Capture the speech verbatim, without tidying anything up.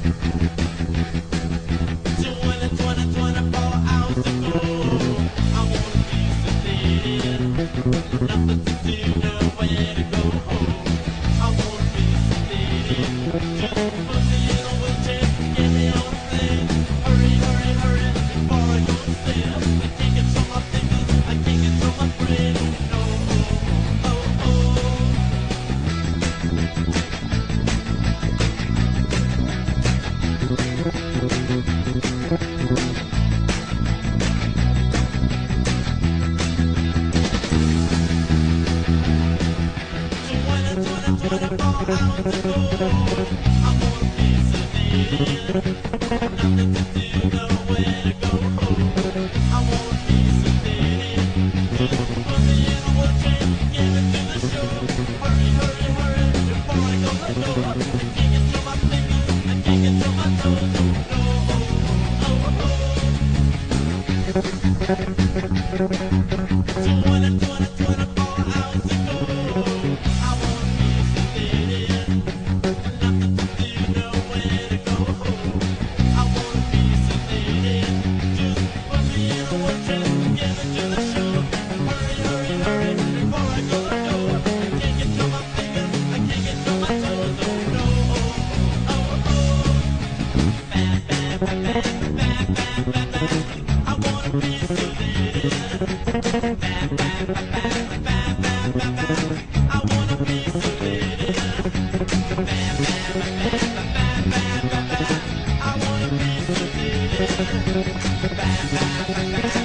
twenty, twenty, twenty-four hours ago, I wanna be sedated. Nothing to do, nowhere to go home. I wanna be sedated. Just put me in a wheelchair, get me on a plane. Hurry, hurry, hurry, before I go insane. I can't control my fingers, I can't control my brain. No, oh, oh, oh. twenty, twenty, twenty-four hours ago, I wanna be sedated. Nothing to do, nowhere to go home. I wanna be sedated. Just put me in a wheelchair, get me to the show. Hurry, hurry, hurry, before I go let go. I can't control my fingers, I can't control my toes. No, oh, oh, oh. twenty, twenty, twenty-four hours ago, I wanna be sedated. Nothing to do, nowhere to go home. I wanna be sedated. Just put me in a wheelchair, get me to the show. Hurry, hurry, hurry, before I go let go. I can't control my fingers, I can't control my toes. Oh no, oh, oh, oh. Bad, bad, bad, bad, bad, bad, bad, bad. I wanna be sedated. Bad, bad, bad, bad, bad, bad, bad, bad. I wanna be sedated. Bad, bad, bad, bad, bad, bad, bad, bad. I wanna be sedated. Bad, bad, bad, bad.